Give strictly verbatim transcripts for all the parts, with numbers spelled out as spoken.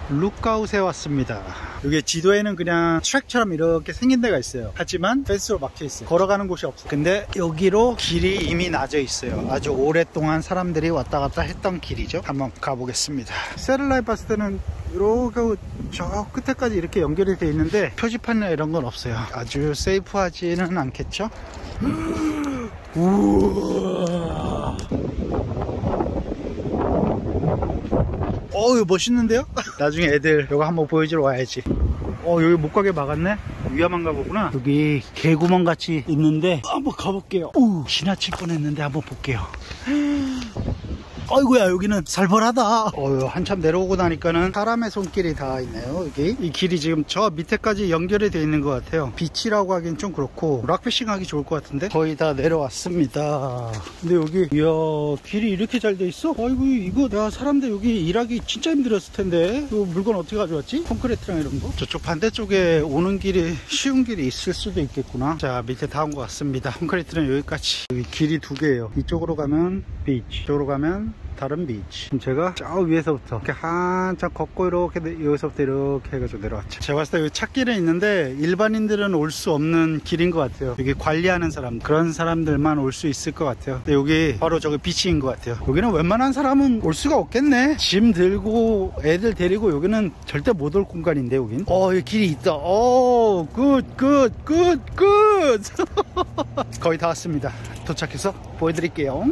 룩아웃에 왔습니다. 여기 지도에는 그냥 트랙처럼 이렇게 생긴 데가 있어요. 하지만 펜스로 막혀 있어요. 걸어가는 곳이 없어요. 근데 여기로 길이 이미 나져 있어요. 아주 오랫동안 사람들이 왔다 갔다 했던 길이죠. 한번 가보겠습니다. 세를라에 봤을 때는 이렇게 저 끝에까지 이렇게 연결이 돼 있는데 표지판이나 이런 건 없어요. 아주 세이프하지는 않겠죠? 우와. 어우 멋있는데요? 나중에 애들 이거 한번 보여주러 와야지. 어 여기 못 가게 막았네? 위험한가 보구나. 여기 개구멍 같이 있는데 한번 가볼게요. 오, 지나칠 뻔했는데 한번 볼게요. 어이구야 여기는 살벌하다. 어휴 한참 내려오고 나니까는 사람의 손길이 다 있네요. 여기 이 길이 지금 저 밑에까지 연결이 돼 있는 것 같아요. 비치라고 하긴 좀 그렇고 락피싱 하기 좋을 것 같은데 거의 다 내려왔습니다. 근데 여기 이야 길이 이렇게 잘 돼 있어? 아이고 이거 야 사람들 여기 일하기 진짜 힘들었을 텐데 이 물건 어떻게 가져왔지? 콘크리트랑 이런 거. 저쪽 반대쪽에 오는 길이 쉬운 길이 있을 수도 있겠구나. 자 밑에 다 온 것 같습니다. 콘크리트는 여기까지. 여기 길이 두 개예요. 이쪽으로 가면 비치, 이쪽으로 가면 다른 비치. 제가 저 위에서부터 이렇게 한참 걷고 이렇게 여기서부터 이렇게 해가지고 내려왔죠. 제가 봤을 때 여기 찾길은 있는데 일반인들은 올 수 없는 길인 것 같아요. 여기 관리하는 사람 그런 사람들만 올 수 있을 것 같아요. 근데 여기 바로 저기 비치인 것 같아요. 여기는 웬만한 사람은 올 수가 없겠네. 짐 들고 애들 데리고 여기는 절대 못 올 공간인데 여긴. 어 여기 길이 있다. 오 굿 굿 굿 굿 거의 다 왔습니다. 도착해서 보여드릴게요.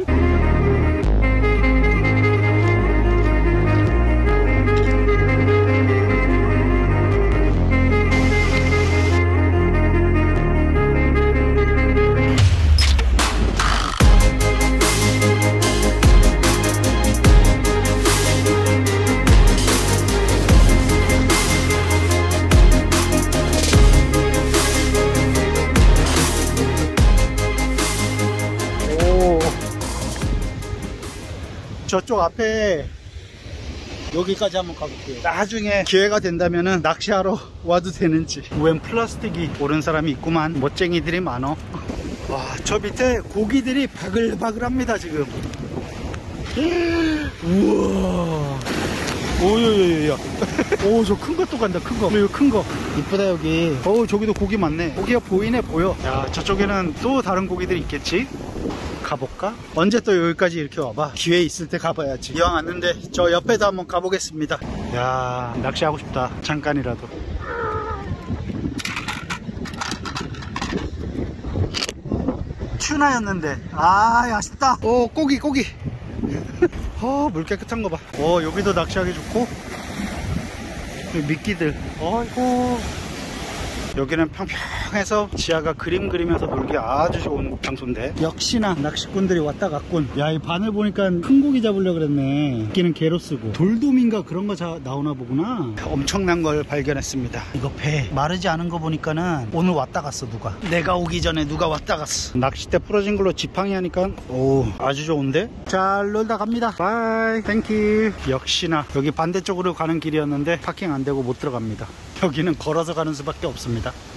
저쪽 앞에 여기까지 한번 가볼게요. 나중에 기회가 된다면은 낚시하러 와도 되는지. 웬 플라스틱이 오른 사람이 있구만. 멋쟁이들이 많어. 와, 저 밑에 고기들이 바글바글합니다 지금. 우와. 오요요요요. 오, 저 큰 것도 간다. 큰 거. 이거 큰 거. 이쁘다 여기. 어우, 저기도 고기 많네. 고기가 보이네 보여. 야, 저쪽에는 또 다른 고기들이 있겠지? 가볼까? 언제 또 여기까지 이렇게 와봐? 기회 있을 때 가봐야지. 이왕 왔는데 저 옆에도 한번 가보겠습니다. 야, 낚시하고 싶다. 잠깐이라도. 튜나였는데 아 아쉽다. 오 고기 고기. 어, 물 깨끗한 거 봐. 어, 여기도 낚시하기 좋고 미끼들. 어이구. 여기는 평평해서 지하가 그림 그리면서 놀기 아주 좋은 장소인데 역시나 낚시꾼들이 왔다 갔군. 야, 이 바늘 보니까 큰 고기 잡으려고 그랬네. 미끼는 개로 쓰고 돌돔인가 그런 거 자, 나오나 보구나. 엄청난 걸 발견했습니다. 이거 배 마르지 않은 거 보니까는 오늘 왔다 갔어. 누가 내가 오기 전에 누가 왔다 갔어. 낚싯대 부러진 걸로 지팡이 하니까 오 아주 좋은데. 잘 놀다 갑니다. 바이 땡큐. 역시나 여기 반대쪽으로 가는 길이었는데 파킹 안 되고 못 들어갑니다. 여기는 걸어서 가는 수밖에 없습니다.